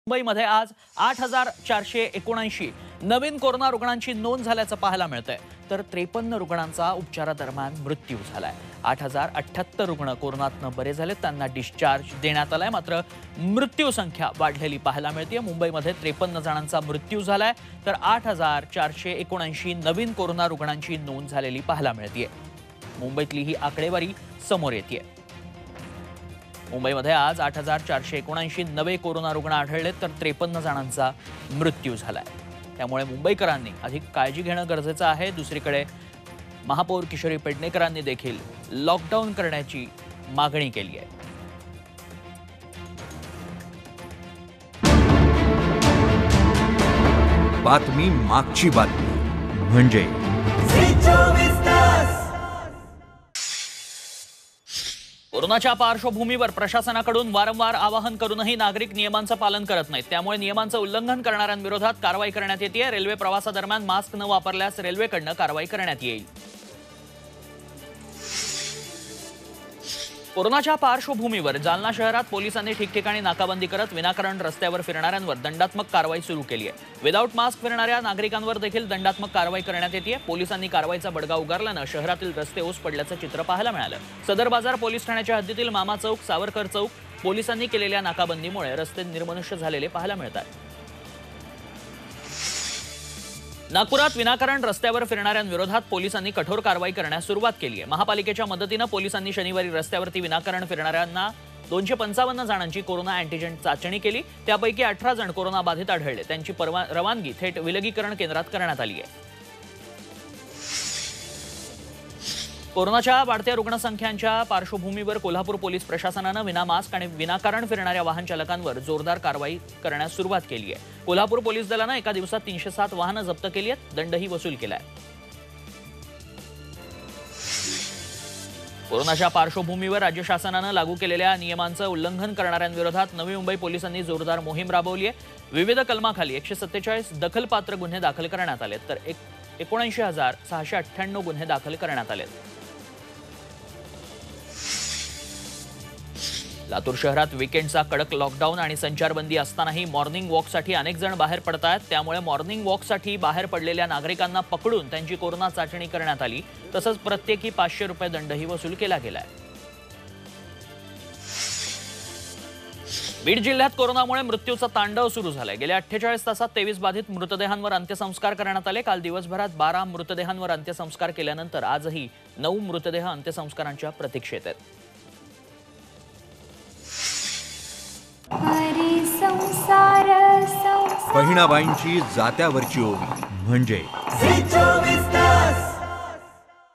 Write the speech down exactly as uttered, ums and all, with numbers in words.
मुंबईमध्ये आज आठ हजार चारशे एकोणऐंशी नवीन कोरोना रुग्णांची नोंद झाल्याचं पाहायला मिळतंय, तर त्रेपन्न रुग्णांचा उपचारादरम्यान मृत्यू झालाय। आठ हजार अठ्ठ्याहत्तर रुग्ण कोरोनातनं बरे झाले, त्यांना डिस्चार्ज देण्यात आलाय। मात्र मृत्यू संख्या वाढलेली पाहायला मिळते। मुंबईमध्ये त्रेपन्न जणांचा मृत्यू झालाय, तर आठ हजार चारशे एकोणऐंशी नवीन कोरोना रुग्णांची नोंद झालेली पाहायला मिळते। मुंबईतली ही आकडेवारी समोर येते। मुंबईमध्ये आज आठ हजार चारशे एकोणऐंशी नवे कोरोना रुग्ण आढळले, तर त्रेपन्न जणांचा मृत्यू झालाय। त्यामुळे मुंबईकरांनी अधिक काळजी घेणं गरजेचं आहे। दुसरीकडे महापौर किशोरी पेडणेकरांनी देखील लॉकडाऊन करण्याची मागणी केली आहे। बातमी मागची बातमी म्हणजे कोरोनाच्या पार्श्वभूमीवर प्रशासनाकडून वारंवार आवाहन करूनही नागरिक नियमांचं पालन करत नाहीत। त्यामुळे नियमांचं उल्लंघन करणाऱ्यांविरोधात कारवाई करण्यात येते। रेल्वे प्रवासादरम्यान मास्क न वापरल्यास रेल्वेकडून कारवाई करण्यात येईल। कोरोनाच्या पार्श्वभूमीवर जालना शहरात पोलिसांनी ठिकठिकाणी नाकाबंदी करत विनाकारण रस्त्यावर फिरणाऱ्यांवर दंडात्मक कारवाई सुरू केली आहे। विदाऊट मास्क फिरणाऱ्या नागरिकांवर देखील दंडात्मक कारवाई करण्यात येते। पोलिसांनी कारवाईचा बडगा उगारल्यानं शहरातील रस्ते ओस पडल्याचं चित्र पाहायला मिळालं। सदर बाजार पोलीस ठाण्याच्या हद्दीतील मामा चौक, सावरकर चौक पोलिसांनी केलेल्या नाकाबंदीमुळे रस्ते निर्मनुष्य झालेले पाहायला मिळतात। नागपुरात विनाकारण रस्त्यावर फिरणाऱ्यांविरोधात पोलिसांनी कठोर कारवाई करण्यास सुरुवात केली आहे। महापालिकेच्या मदतीनं पोलिसांनी शनिवारी रस्त्यावरती विनाकारण फिरणाऱ्यांना दोनशे पंचावन्न जणांची कोरोना अँटीजेन चाचणी केली। त्यापैकी अठरा जण कोरोना बाधित आढळले। त्यांची रवानगी थेट विलगीकरण केंद्रात करण्यात आली आहे। कोरोनाच्या वाढत्या रुग्णसंख्यांच्या पार्श्वभूमीवर कोल्हापूर पोलीस प्रशासनानं विनामास्क आणि विनाकारण फिरणाऱ्या वाहन चालकांवर जोरदार कारवाई करण्यास सुरुवात केली आहे। कोल्हापूर पोलीस दलानं एका दिवसात तीनशे सात वाहनं जप्त केली आहेत, दंडही वसूल केलाय। कोरोनाच्या पार्श्वभूमीवर राज्य शासनानं लागू केलेल्या नियमांचं उल्लंघन करणाऱ्यांविरोधात नवी मुंबई पोलिसांनी जोरदार मोहीम राबवली आहे। विविध कलमाखाली एकशे सत्तेचाळीस दखलपात्र गुन्हे दाखल करण्यात आले, तर एकोणऐंशी हजार सहाशे अठ्ठ्याण्णव गुन्हे दाखल करण्यात आले। लातूर शहरात वीकेंडचा कडक लॉकडाऊन आणि संचारबंदी असतानाही मॉर्निंग वॉकसाठी अनेक जण बाहेर पडत आहेत। त्यामुळे मॉर्निंग वॉकसाठी बाहेर पडलेल्या नागरिकांना पकडून त्यांची कोरोना चाचणी करण्यात आली। तसंच प्रत्येकी पाचशे रुपये दंडही वसूल केला गेलाय। बीड जिल्ह्यात कोरोनामुळे मृत्यूचा तांडव सुरू झालाय। गेल्या अठ्ठेचाळीस तासात तेवीस बाधित मृतदेहांवर अंत्यसंस्कार करण्यात आले। काल दिवसभरात बारा मृतदेहांवर अंत्यसंस्कार केल्यानंतर आजही नऊ मृतदेह अंत्यसंस्कारांच्या प्रतीक्षेत आहेत। बहिणाबाईंची जात्यावरची ओवी म्हणजे